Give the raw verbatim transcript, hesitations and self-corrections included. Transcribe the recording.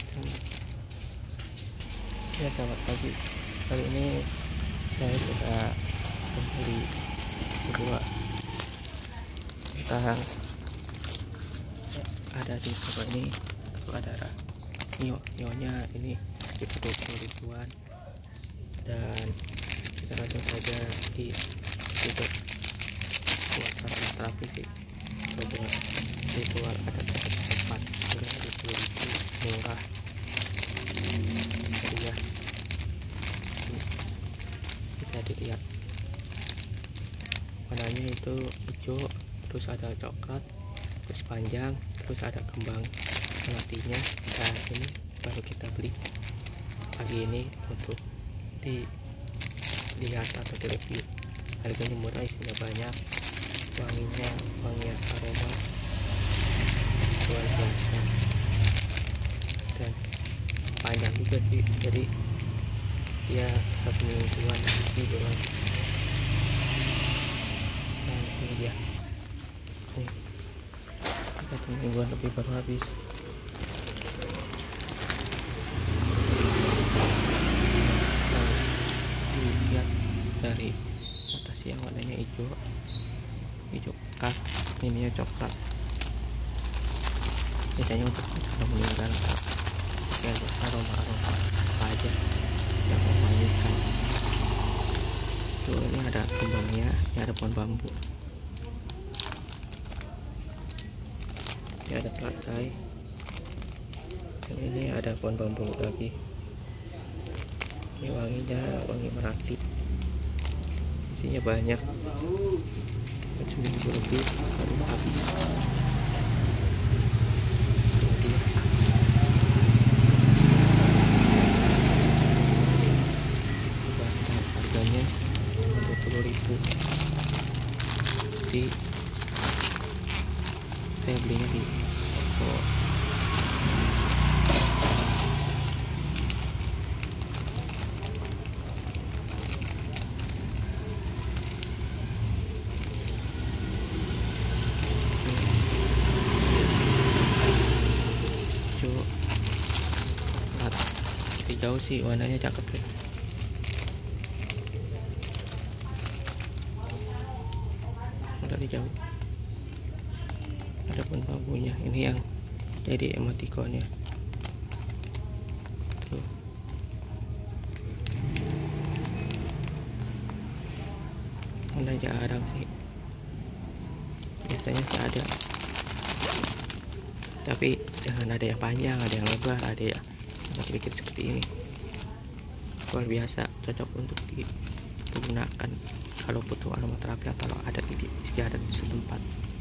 Ya, selamat pagi. Kali ini saya sudah membeli sebuah tentang ada di toko ini. Itu ada nio nionya ini sekitar dua puluh ribuan, dan kita langsung saja di situ buat sarana terapi sih. Coba dijual ada tempat harga dua puluh ribu, murah. Jadi ya, bisa dilihat warnanya itu hijau, terus ada coklat, terus panjang, terus ada kembang melatinya. Dan ini baru kita beli pagi ini untuk dilihat atau direview. Harganya murah, isinya banyak, wanginya wangi aroma luar biasa, dan panjang juga sih. Jadi ya satu mingguan ini belum. Nah, ini dia nih, satu mingguan lebih baru habis. Nah, dilihat dari atas yang warnanya hijau hijau pekat, ini coklat. Biasanya untuk kalau meninggal ya aroma-aroma apa aja yang memainkan. Tuh, ini ada kembangnya, ini ada pohon bambu, ini ada telagai, dan ini ada pohon bambu lagi. Ini wanginya wangi melati, isinya banyak, seminggu lebih baru habis. Harganya cuma dua puluh ribu. Jadi saya belinya di toko dari jauh sih warnanya cakep ya. Dari jauh ada pohon bambunya, ini yang jadi emotikonnya tuh. Udah jarang sih, biasanya sih ada, tapi jangan ada yang panjang, ada yang lebar, ada yang sedikit seperti ini. Luar biasa, cocok untuk digunakan kalau butuh aromaterapi atau ada titik istiadat setempat.